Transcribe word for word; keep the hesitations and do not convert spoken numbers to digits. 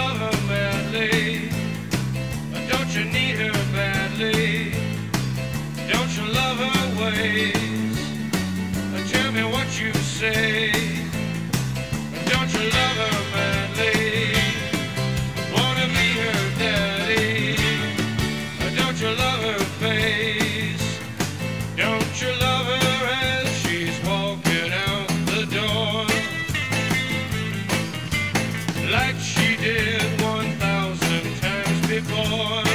love her madly? Don't you need her badly? Don't you love her ways? Tell me what you say. Don't you love her madly? Wanna be her daddy? Don't you love her face? Don't you love her as she's walking out the door? Like she did one thousand times before.